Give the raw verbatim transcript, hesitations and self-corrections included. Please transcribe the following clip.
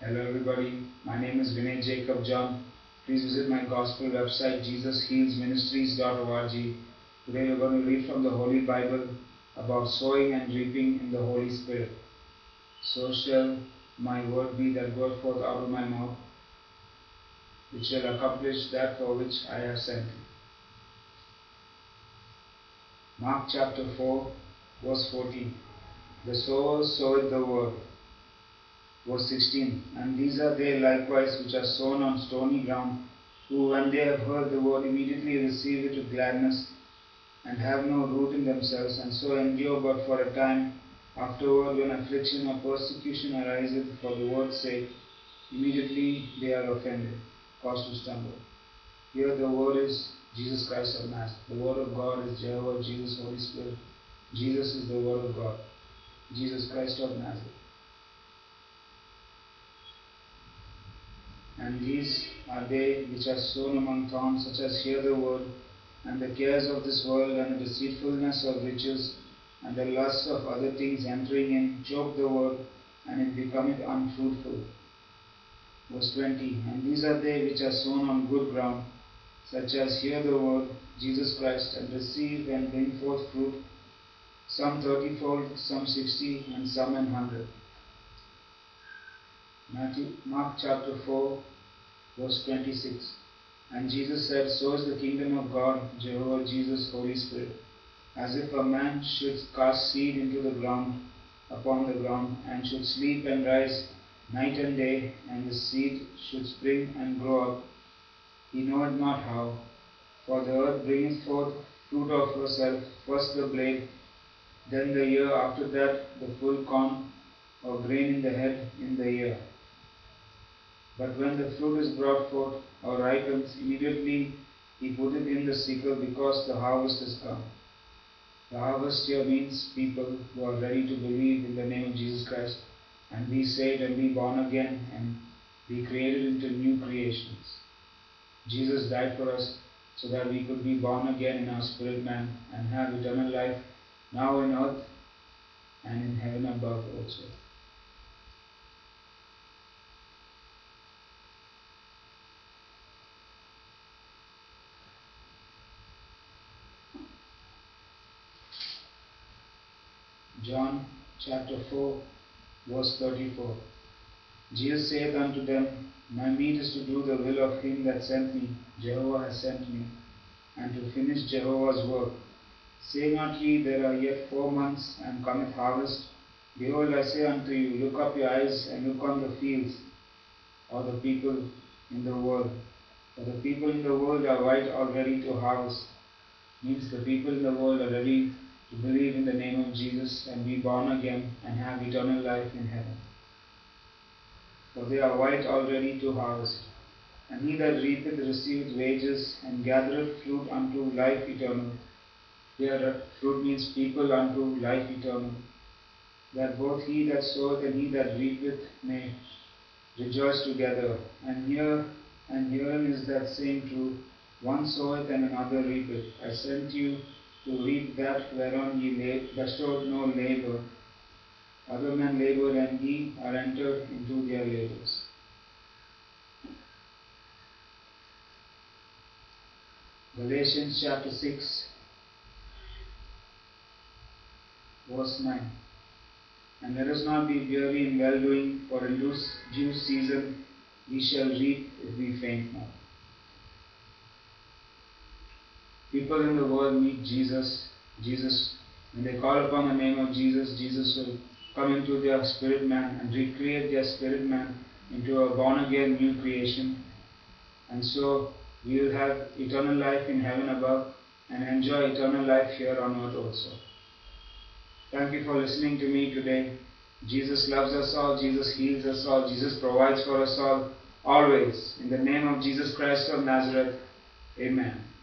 Hello everybody, my name is Vinay Jacob John. Please visit my gospel website jesus heals ministries dot org. Today we're going to read from the Holy Bible about sowing and reaping in the Holy Spirit. So shall my word be that goeth forth out of my mouth, which shall accomplish that for which I have sent it. Mark chapter four, verse fourteen. The sower soweth the word. Verse sixteen. And these are they likewise which are sown on stony ground, who when they have heard the word immediately receive it with gladness, and have no root in themselves, and so endure but for a time. Afterward, when affliction or persecution ariseth for the word's sake, immediately they are offended, caused to stumble. Here the word is Jesus Christ of Nazareth. The word of God is Jehovah, Jesus, Holy Spirit. Jesus is the word of God. Jesus Christ of Nazareth. And these are they which are sown among thorns, such as hear the word, and the cares of this world, and the deceitfulness of riches, and the lust of other things entering in, choke the word, and it becometh unfruitful. Verse twenty. And these are they which are sown on good ground, such as hear the word, Jesus Christ, and receive and bring forth fruit, some thirtyfold, some sixty, and some an hundred. Matthew, Mark chapter four, verse twenty-six. And Jesus said, So is the kingdom of God, Jehovah, Jesus, Holy Spirit. As if a man should cast seed into the ground, upon the ground, and should sleep and rise night and day, and the seed should spring and grow up, he knoweth not how. For the earth bringeth forth fruit of herself, first the blade, then the ear, after that the full corn or grain in the head in the ear. But when the fruit is brought forth or ripens, immediately he putteth in the sickle, because the harvest is come. The harvest here means people who are ready to believe in the name of Jesus Christ and be saved and be born again and be created into new creations. Jesus died for us so that we could be born again in our spirit man and have eternal life now in earth and in heaven above also. John chapter four, verse thirty-four. Jesus saith unto them, My meat is to do the will of him that sent me. Jehovah has sent me, and to finish Jehovah's work. Say not ye, There are yet four months, and cometh harvest? Behold, I say unto you, Look up your eyes, and look on the fields, or the people in the world. For the people in the world are white already to harvest. Means the people in the world are ready to believe in the name of Jesus and be born again and have eternal life in heaven. For they are white already to harvest. And he that reapeth receiveth wages, and gathereth fruit unto life eternal. Here fruit means people unto life eternal, that both he that soweth and he that reapeth may rejoice together. And here and herein is that same truth, one soweth and another reapeth. I sent you to reap that whereon ye bestowed no labour. Other men laboured, and ye are entered into their labours. Galatians chapter six, verse nine. And let us not be weary in well-doing, for in due season we shall reap if we faint not. People in the world meet Jesus. Jesus, when they call upon the name of Jesus, Jesus will come into their spirit man and recreate their spirit man into a born-again new creation. And so we will have eternal life in heaven above and enjoy eternal life here on earth also. Thank you for listening to me today. Jesus loves us all. Jesus heals us all. Jesus provides for us all, always. In the name of Jesus Christ of Nazareth, amen.